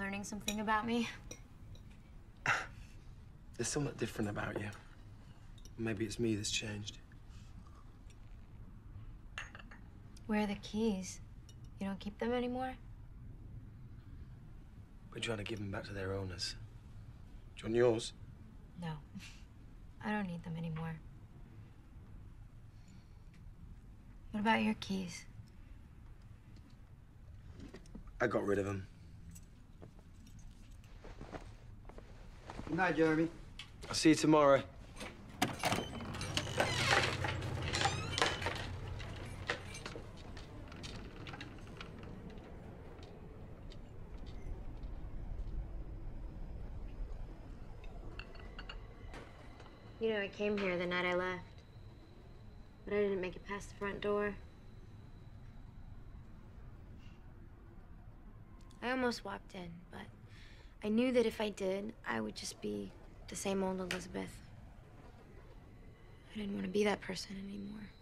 learning something about me? There's something different about you. Maybe it's me that's changed. Where are the keys? You don't keep them anymore? We're trying to give them back to their owners. Do you want yours? No. I don't need them anymore. What about your keys? I got rid of them. Good night, Jeremy. I'll see you tomorrow. You know, I came here the night I left, but I didn't make it past the front door. I almost walked in, but I knew that if I did, I would just be the same old Elizabeth. I didn't want to be that person anymore.